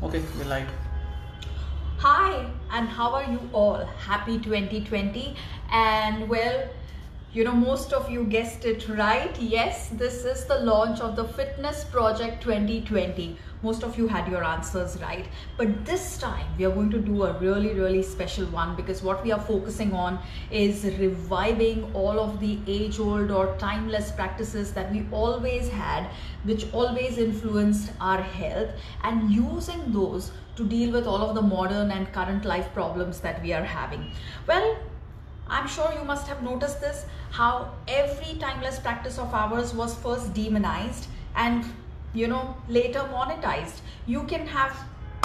Okay, we're live. Hi, and how are you all? Happy 2020. And well, most of you guessed it right. Yes, this is the launch of the Fitness Project 2020. Most of you had your answers right. But this time we are going to do a really special one, because what we are focusing on is reviving all of the age-old or timeless practices that we always had, which always influenced our health, and using those to deal with all of the modern and current life problems that we are having. Well, I'm sure you must have noticed this, how every timeless practice of ours was first demonized and later monetized. You can have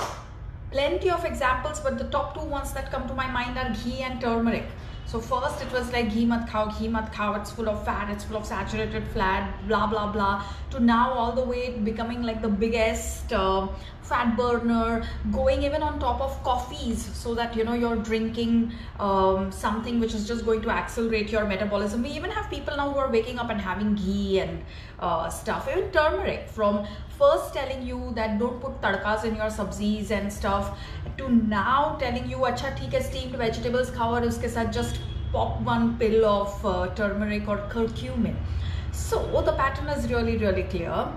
plenty of examples, but the top two ones that come to my mind are ghee and turmeric. So first it was like ghee mat khao, it's full of fat, it's full of saturated fat, blah blah blah, to now all the way becoming like the biggest fat burner, going even on top of coffees, so that you're drinking something which is just going to accelerate your metabolism. We even have people now who are waking up and having ghee and stuff. Even turmeric, from first telling you that don't put tadkas in your sabzis and stuff, to now telling you acha theek hai, steamed vegetables khao aur uske sath just pop one pill of turmeric or curcumin. So the pattern is really clear.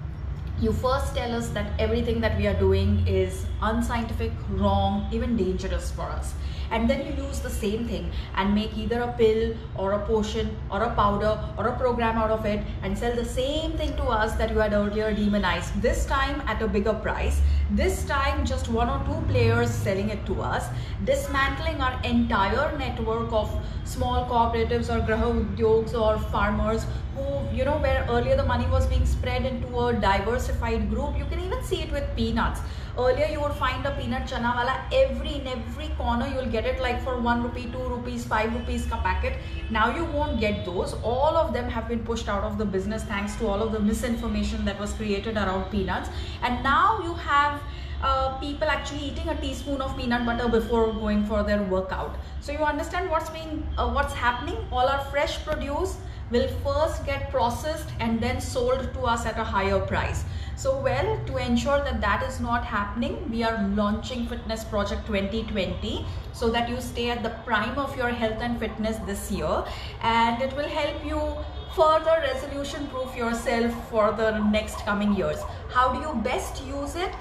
You first tell us that everything that we are doing is unscientific, wrong, even dangerous for us. And then you use the same thing and make either a pill or a potion or a powder or a program out of it, and sell the same thing to us that you had earlier demonized. This time at a bigger price. This time just one or two players selling it to us, dismantling our entire network of small cooperatives or griha udyogs or farmers who, where earlier the money was being spread into a diversified group. You can even see it with peanuts. Earlier you would find a peanut chana wala in every corner. You will get it like for 1 rupee, 2 rupees, 5 rupees ka packet. Now you won't get those. All of them have been pushed out of the business thanks to all of the misinformation that was created around peanuts. And now you have people actually eating a teaspoon of peanut butter before going for their workout. So you understand what's happening. All our fresh produce will first get processed and then sold to us at a higher price. So well, to ensure that that is not happening, we are launching Fitness Project 2020, so that you stay at the prime of your health and fitness this year, and it will help you further resolution proof yourself for the next coming years. How do you best use it?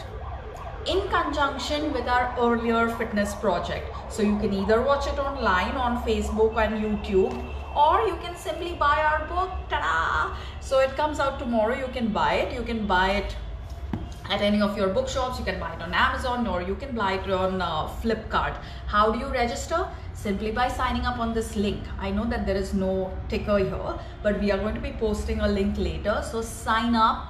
In conjunction with our earlier fitness project. So you can either watch it online on Facebook and YouTube, or you can simply buy our book. Ta-da! So it comes out tomorrow. You can buy it. You can buy it at any of your bookshops. You can buy it on Amazon, or you can buy it on Flipkart. How do you register? Simply by signing up on this link. I know that there is no ticker here, but we are going to be posting a link later. So sign up,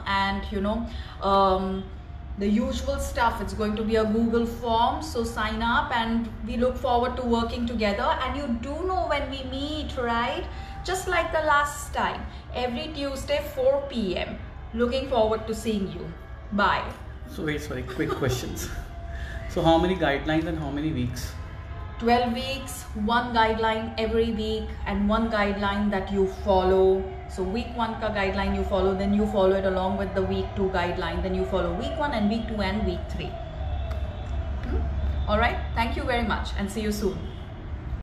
and the usual stuff. It's going to be a Google form, so sign up, and we look forward to working together. And you do know when we meet, right? Just like the last time, every Tuesday 4 p.m. Looking forward to seeing you. Bye. So wait, sorry, quick questions. So how many guidelines and how many weeks? 12 weeks, one guideline every week, and one guideline that you follow. So week 1 ka guideline you follow, then you follow it along with the week 2 guideline, then you follow week 1 and week 2 and week 3. All right, thank you very much, and see you soon.